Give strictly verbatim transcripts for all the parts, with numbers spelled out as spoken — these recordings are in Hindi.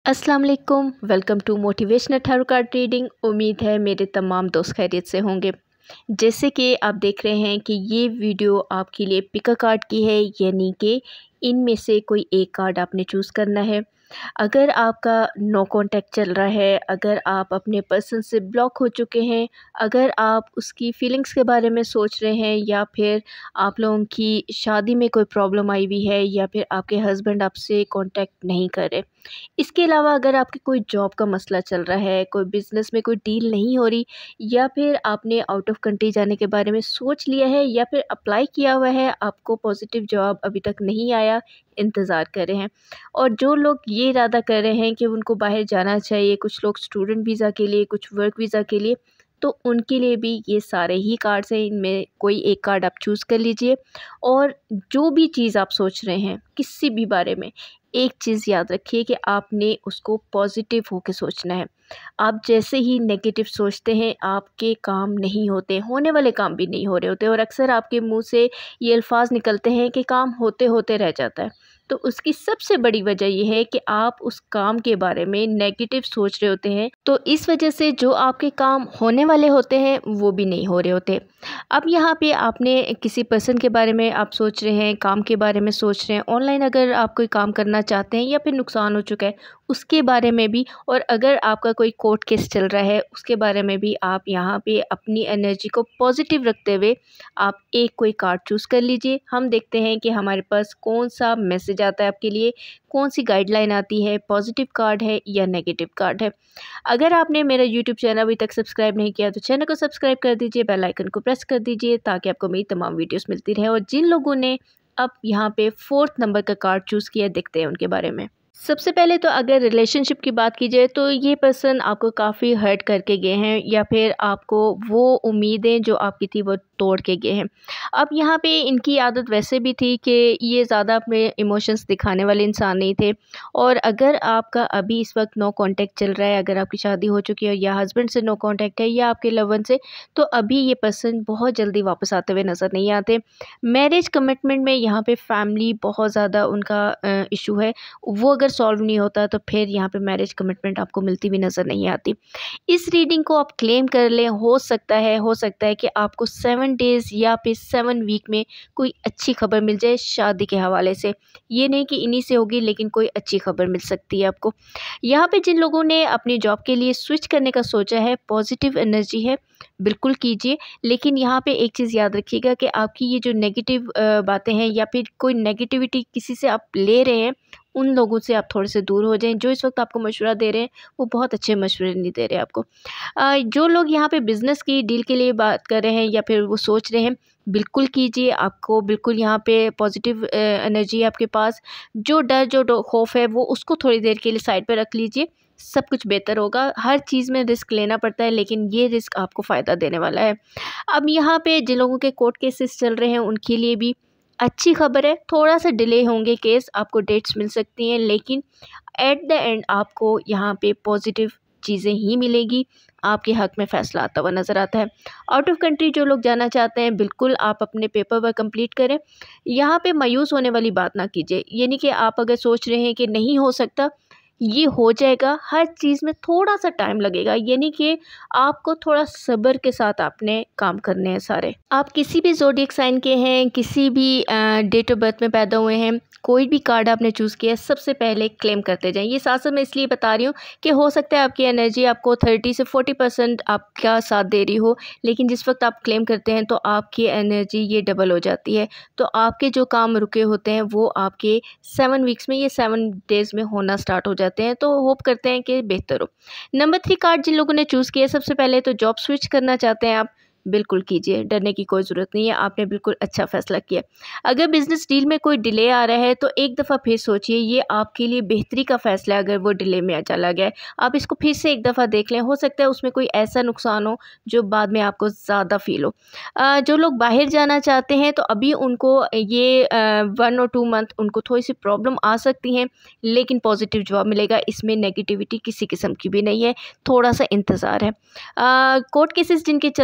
अस्सलाम वालेकुम, welcome to motivational tarot card reading. उम्मीद है मेरे तमाम दोस्त खैरियत से होंगे। जैसे कि आप देख रहे हैं कि ये वीडियो आपके लिए पिक अ कार्ड की है, यानी कि इनमें से कोई एक कार्ड आपने चूज़ करना है। अगर आपका नो कांटेक्ट चल रहा है, अगर आप अपने पर्सन से ब्लॉक हो चुके हैं, अगर आप उसकी फीलिंग्स के बारे में सोच रहे हैं, या फिर आप लोगों की शादी में कोई प्रॉब्लम आई हुई है, या फिर आपके हस्बैंड आपसे कांटेक्ट नहीं कर रहे। इसके अलावा अगर आपके कोई जॉब का मसला चल रहा है, कोई बिज़नेस में कोई डील नहीं हो रही, या फिर आपने आउट ऑफ कंट्री जाने के बारे में सोच लिया है, या फिर अप्लाई किया हुआ है, आपको पॉजिटिव जवाब अभी तक नहीं आया, इंतज़ार कर रहे हैं। और जो लोग ये इरादा कर रहे हैं कि उनको बाहर जाना चाहिए, कुछ लोग स्टूडेंट वीज़ा के लिए, कुछ वर्क वीज़ा के लिए, तो उनके लिए भी ये सारे ही कार्ड्स हैं। इनमें कोई एक कार्ड आप चूज़ कर लीजिए। और जो भी चीज़ आप सोच रहे हैं किसी भी बारे में, एक चीज़ याद रखिए कि आपने उसको पॉजिटिव होकर सोचना है। आप जैसे ही नेगेटिव सोचते हैं, आपके काम नहीं होते, होने वाले काम भी नहीं हो रहे होते, और अक्सर आपके मुंह से ये अल्फाज निकलते हैं कि काम होते होते रह जाता है। तो उसकी सबसे बड़ी वजह यह है कि आप उस काम के बारे में नेगेटिव सोच रहे होते हैं। तो इस वजह से जो आपके काम होने वाले होते हैं वो भी नहीं हो रहे होते। अब यहाँ पे आपने किसी पर्सन के बारे में आप सोच रहे हैं, काम के बारे में सोच रहे हैं, ऑनलाइन अगर आप कोई काम करना चाहते हैं, या फिर नुकसान हो चुका है उसके बारे में भी, और अगर आपका कोई कोर्ट केस चल रहा है उसके बारे में भी, आप यहाँ पे अपनी एनर्जी को पॉजिटिव रखते हुए आप एक कोई कार्ड चूज़ कर लीजिए। हम देखते हैं कि हमारे पास कौन सा मैसेज आता है आपके लिए, कौन सी गाइडलाइन आती है, पॉजिटिव कार्ड है या नेगेटिव कार्ड है। अगर आपने मेरा यूट्यूब चैनल अभी तक सब्सक्राइब नहीं किया तो चैनल को सब्सक्राइब कर दीजिए, बेल आइकन को प्रेस कर दीजिए, ताकि आपको मेरी तमाम वीडियोस मिलती रहे। और जिन लोगों ने अब यहाँ पे फोर्थ नंबर का कार्ड चूज़ किया, देखते हैं उनके बारे में। सबसे पहले तो अगर रिलेशनशिप की बात की जाए, तो ये पर्सन आपको काफ़ी हर्ट करके गए हैं, या फिर आपको वो उम्मीदें जो आपकी थी वो तोड़ के गए हैं। अब यहाँ पे इनकी आदत वैसे भी थी कि ये ज़्यादा अपने इमोशंस दिखाने वाले इंसान नहीं थे। और अगर आपका अभी इस वक्त नो कांटेक्ट चल रहा है, अगर आपकी शादी हो चुकी है या हस्बैंड से नो कांटेक्ट है, या आपके लवन से, तो अभी ये पर्सन बहुत जल्दी वापस आते हुए नज़र नहीं आते। मैरिज कमिटमेंट में यहाँ पे फैमिली बहुत ज़्यादा उनका इशू है, वो अगर सॉल्व नहीं होता तो फिर यहाँ पे मैरिज कमिटमेंट आपको मिलती भी नज़र नहीं आती। इस रीडिंग को आप क्लेम कर लें। हो सकता है हो सकता है कि आपको सेवन डेज़ या फिर सेवन वीक में कोई अच्छी खबर मिल जाए शादी के हवाले से। ये नहीं कि इन्हीं से होगी, लेकिन कोई अच्छी खबर मिल सकती है आपको। यहाँ पे जिन लोगों ने अपनी जॉब के लिए स्विच करने का सोचा है, पॉजिटिव एनर्जी है, बिल्कुल कीजिए। लेकिन यहाँ पे एक चीज़ याद रखिएगा कि आपकी ये जो नेगेटिव बातें हैं, या फिर कोई नेगेटिविटी किसी से आप ले रहे हैं, उन लोगों से आप थोड़े से दूर हो जाएं। जो इस वक्त आपको मशवरा दे रहे हैं वो बहुत अच्छे मशवरे नहीं दे रहे आपको। अ, जो लोग यहाँ पे बिज़नेस की डील के लिए बात कर रहे हैं, या फिर वो सोच रहे हैं, बिल्कुल कीजिए। आपको बिल्कुल यहाँ पे पॉजिटिव एनर्जी है आपके पास। जो डर, जो डो- खौफ है, वो उसको थोड़ी देर के लिए साइड पर रख लीजिए। सब कुछ बेहतर होगा। हर चीज़ में रिस्क लेना पड़ता है, लेकिन ये रिस्क आपको फ़ायदा देने वाला है। अब यहाँ पे जिन लोगों के कोर्ट केसेस चल रहे हैं उनके लिए भी अच्छी खबर है। थोड़ा सा डिले होंगे केस, आपको डेट्स मिल सकती हैं, लेकिन एट द एंड आपको यहाँ पे पॉजिटिव चीज़ें ही मिलेगी। आपके हक़ में फ़ैसला आता हुआ नज़र आता है। आउट ऑफ कंट्री जो लोग जाना चाहते हैं, बिल्कुल आप अपने पेपर वर्क कंप्लीट करें। यहाँ पे मायूस होने वाली बात ना कीजिए। यानी कि आप अगर सोच रहे हैं कि नहीं हो सकता, ये हो जाएगा। हर चीज़ में थोड़ा सा टाइम लगेगा, यानी कि आपको थोड़ा सब्र के साथ आपने काम करने हैं सारे। आप किसी भी ज़ोडिएक साइन के हैं, किसी भी डेट ऑफ बर्थ में पैदा हुए हैं, कोई भी कार्ड आपने चूज़ किया है, सबसे पहले क्लेम करते जाएं। ये साथ साथ मैं इसलिए बता रही हूँ कि हो सकता है आपकी एनर्जी आपको थर्टी से फोर्टी परसेंट आपका साथ दे रही हो, लेकिन जिस वक्त आप क्लेम करते हैं तो आपकी एनर्जी ये डबल हो जाती है। तो आपके जो काम रुके होते हैं वो आपके सेवन वीक्स में, ये सेवन डेज़ में होना स्टार्ट हो जाते हैं। तो होप करते हैं कि बेहतर हो। नंबर थ्री कार्ड जिन लोगों ने चूज़ किया, सबसे पहले तो जॉब स्विच करना चाहते हैं आप, बिल्कुल कीजिए। डरने की कोई ज़रूरत नहीं है, आपने बिल्कुल अच्छा फ़ैसला किया। अगर बिज़नेस डील में कोई डिले आ रहा है तो एक दफ़ा फिर सोचिए, ये आपके लिए बेहतरी का फ़ैसला है। अगर वो डिले में चला गया है, आप इसको फिर से एक दफ़ा देख लें। हो सकता है उसमें कोई ऐसा नुकसान हो जो बाद में आपको ज़्यादा फ़ील हो। अ, जो लोग बाहर जाना चाहते हैं, तो अभी उनको ये वन और टू मंथ उनको थोड़ी सी प्रॉब्लम आ सकती हैं, लेकिन पॉजिटिव जवाब मिलेगा। इसमें नेगेटिविटी किसी किस्म की भी नहीं है, थोड़ा सा इंतज़ार है। कोर्ट केसेस जिनके चल रहे हैं,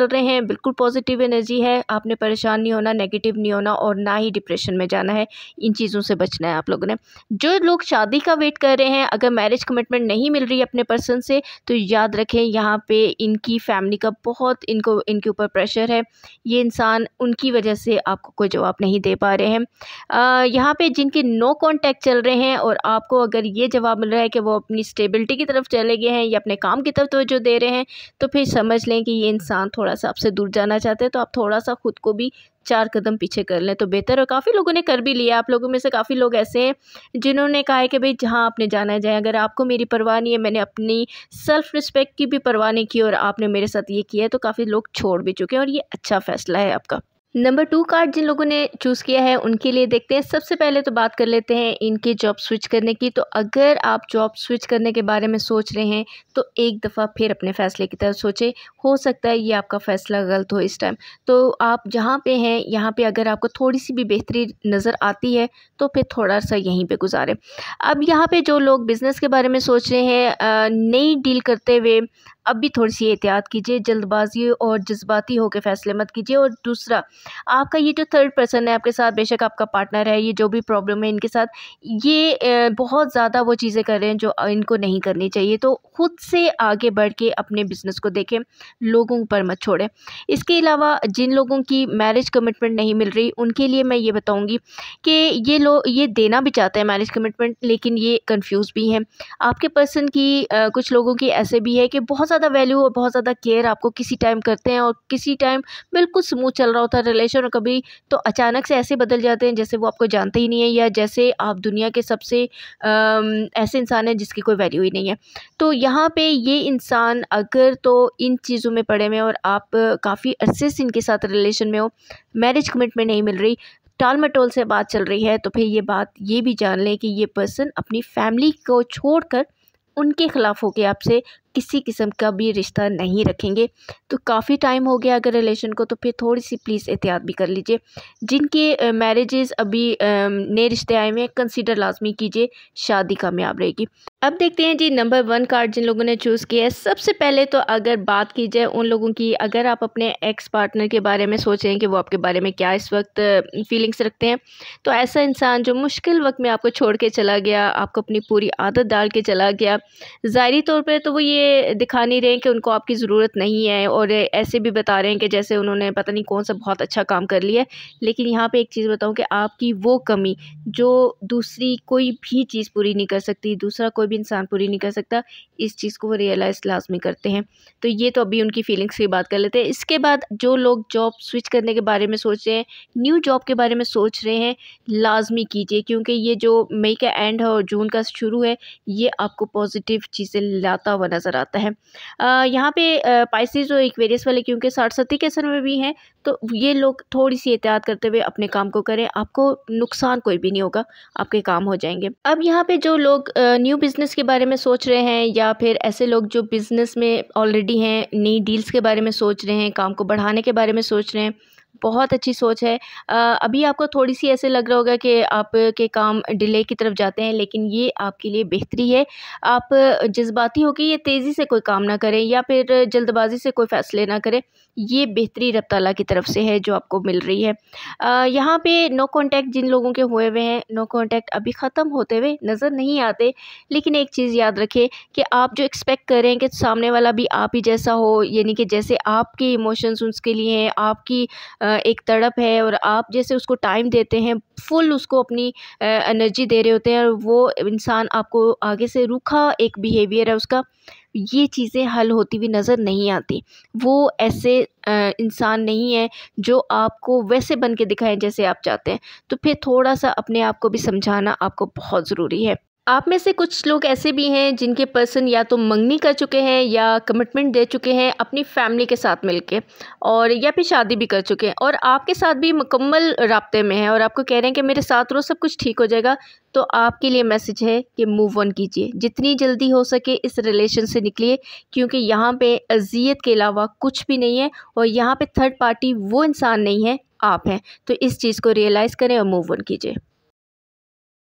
बिल्कुल पॉजिटिव एनर्जी है। आपने परेशान नहीं होना, नेगेटिव नहीं होना और ना ही डिप्रेशन में जाना है। इन चीज़ों से बचना है आप लोगों ने। जो लोग शादी का वेट कर रहे हैं, अगर मैरिज कमिटमेंट नहीं मिल रही अपने पर्सन से, तो याद रखें यहाँ पे इनकी फैमिली का बहुत इनको इनके ऊपर प्रेशर है। ये इंसान उनकी वजह से आपको कोई जवाब नहीं दे पा रहे हैं। आ, यहाँ पे जिनके नो कॉन्टैक्ट चल रहे हैं और आपको अगर ये जवाब मिल रहा है कि वो अपनी स्टेबिलिटी की तरफ चले गए हैं या अपने काम की तरफ तवज्जो दे रहे हैं, तो फिर समझ लें कि ये इंसान थोड़ा सा आपसे दूर जाना चाहते हैं। तो आप थोड़ा सा खुद को भी चार कदम पीछे कर लें तो बेहतर है। काफ़ी लोगों ने कर भी लिया। आप लोगों में से काफ़ी लोग ऐसे हैं जिन्होंने कहा है कि भाई जहाँ आपने जाना है जाए, अगर आपको मेरी परवाह नहीं है, मैंने अपनी सेल्फ रिस्पेक्ट की भी परवाह नहीं की और आपने मेरे साथ ये किया है, तो काफ़ी लोग छोड़ भी चुके हैं और ये अच्छा फैसला है आपका। नंबर टू कार्ड जिन लोगों ने चूज़ किया है उनके लिए देखते हैं। सबसे पहले तो बात कर लेते हैं इनके जॉब स्विच करने की। तो अगर आप जॉब स्विच करने के बारे में सोच रहे हैं तो एक दफ़ा फिर अपने फ़ैसले की तरफ सोचें। हो सकता है ये आपका फ़ैसला गलत हो इस टाइम। तो आप जहाँ पे हैं यहाँ पे अगर आपको थोड़ी सी भी बेहतरी नज़र आती है तो फिर थोड़ा सा यहीं पे गुजारें। अब यहाँ पे जो लोग बिज़नेस के बारे में सोच रहे हैं, नई डील करते हुए अब भी थोड़ी सी एहतियात कीजिए। जल्दबाजी और जज्बाती होकर फ़ैसले मत कीजिए। और दूसरा, आपका ये जो थर्ड पर्सन है आपके साथ, बेशक आपका पार्टनर है, ये जो भी प्रॉब्लम है इनके साथ, ये बहुत ज़्यादा वो चीज़ें कर रहे हैं जो इनको नहीं करनी चाहिए। तो खुद से आगे बढ़ के अपने बिज़नेस को देखें, लोगों पर मत छोड़ें। इसके अलावा जिन लोगों की मैरिज कमिटमेंट नहीं मिल रही उनके लिए मैं ये बताऊँगी कि ये लोग ये देना भी चाहते हैं मैरिज कमिटमेंट, लेकिन ये कन्फ्यूज़ भी हैं। आपके पर्सन की आ, कुछ लोगों की ऐसे भी है कि बहुत ज़्यादा वैल्यू और बहुत ज़्यादा केयर आपको किसी टाइम करते हैं और किसी टाइम बिल्कुल स्मूथ चल रहा होता है रिलेशन और कभी तो अचानक से ऐसे बदल जाते हैं जैसे वो आपको जानते ही नहीं है, या जैसे आप दुनिया के सबसे ऐसे इंसान हैं जिसकी कोई वैल्यू ही नहीं है। तो यहाँ पे ये इंसान अगर तो इन चीज़ों में पड़े हुए और आप काफ़ी अरसे से इनके साथ रिलेशन में हो, मैरिज कमिटमेंट नहीं मिल रही, टाल मटोल से बात चल रही है, तो फिर ये बात ये भी जान लें कि ये पर्सन अपनी फैमिली को छोड़कर उनके ख़िलाफ़ होकर आपसे किसी किस्म का भी रिश्ता नहीं रखेंगे। तो काफ़ी टाइम हो गया अगर रिलेशन को, तो फिर थोड़ी सी प्लीज़ एहतियात भी कर लीजिए। जिनके मैरिजेस अभी नए रिश्ते आए हुए हैं, कंसीडर लाजमी कीजिए, शादी कामयाब रहेगी। अब देखते हैं जी नंबर वन कार्ड जिन लोगों ने चूज़ किया है। सबसे पहले तो अगर बात की जाए उन लोगों की, अगर आप अपने एक्स पार्टनर के बारे में सोच रहे हैं कि वो आपके बारे में क्या इस वक्त फीलिंग्स रखते हैं, तो ऐसा इंसान जो मुश्किल वक्त में आपको छोड़ के चला गया, आपको अपनी पूरी आदत डाल के चला गया, ज़ाहिरी तौर पर तो वो ये दिखा नहीं रहे हैं कि उनको आपकी ज़रूरत नहीं है और ऐसे भी बता रहे हैं कि जैसे उन्होंने पता नहीं कौन सा बहुत अच्छा काम कर लिया है। लेकिन यहाँ पे एक चीज़ बताऊँ कि आपकी वो कमी जो दूसरी कोई भी चीज़ पूरी नहीं कर सकती, दूसरा कोई भी इंसान पूरी नहीं कर सकता, इस चीज़ को वो रियलाइज़ लाजमी करते हैं। तो ये तो अभी उनकी फीलिंग्स की बात कर लेते हैं। इसके बाद जो लोग जॉब स्विच करने के बारे में सोच रहे हैं, न्यू जॉब के बारे में सोच रहे हैं, लाजमी कीजिए, क्योंकि ये जो मई का एंड है और जून का शुरू है, ये आपको पॉजिटिव चीज़ें लाता हुआ नज़र आता है। आ, यहाँ पे पाइसेस और एक्वेरियस वाले क्योंकि साठ सत्ती के असर में भी हैं, तो ये लोग थोड़ी सी एहतियात करते हुए अपने काम को करें। आपको नुकसान कोई भी नहीं होगा, आपके काम हो जाएंगे। अब यहाँ पे जो लोग न्यू बिज़नेस के बारे में सोच रहे हैं या फिर ऐसे लोग जो बिज़नेस में ऑलरेडी हैं, नई डील्स के बारे में सोच रहे हैं, काम को बढ़ाने के बारे में सोच रहे हैं, बहुत अच्छी सोच है। अ, अभी आपको थोड़ी सी ऐसे लग रहा होगा कि आपके काम डिले की तरफ जाते हैं, लेकिन ये आपके लिए बेहतरी है। आप जज्बाती होकर ये तेज़ी से कोई काम ना करें या फिर जल्दबाजी से कोई फ़ैसले ना करें। ये बेहतरी रब ताला की तरफ से है जो आपको मिल रही है। अ, यहाँ पे नो कॉन्टैक्ट जिन लोगों के हुए हुए हैं, नो कॉन्टैक्ट अभी ख़त्म होते हुए नज़र नहीं आते, लेकिन एक चीज़ याद रखें कि आप जो एक्सपेक्ट कर रहे हैं कि सामने वाला भी आप ही जैसा हो, यानी कि जैसे आपके इमोशंस उसके लिए हैं, आपकी एक तड़प है और आप जैसे उसको टाइम देते हैं, फुल उसको अपनी एनर्जी दे रहे होते हैं और वो इंसान आपको आगे से रूखा एक बिहेवियर है उसका, ये चीज़ें हल होती हुई नज़र नहीं आती। वो ऐसे इंसान नहीं है जो आपको वैसे बन के दिखाएं जैसे आप चाहते हैं। तो फिर थोड़ा सा अपने आप को भी समझाना आपको बहुत ज़रूरी है। आप में से कुछ लोग ऐसे भी हैं जिनके पर्सन या तो मंगनी कर चुके हैं या कमिटमेंट दे चुके हैं अपनी फैमिली के साथ मिलके, और या फिर शादी भी कर चुके हैं और आपके साथ भी मुकम्मल राब्ते में हैं और आपको कह रहे हैं कि मेरे साथ रहो, सब कुछ ठीक हो जाएगा। तो आपके लिए मैसेज है कि मूव ऑन कीजिए, जितनी जल्दी हो सके इस रिलेशन से निकलिए, क्योंकि यहाँ पे अज़ियत के अलावा कुछ भी नहीं है और यहाँ पे थर्ड पार्टी वो इंसान नहीं है, आप हैं। तो इस चीज़ को रियलाइज़ करें और मूव ऑन कीजिए।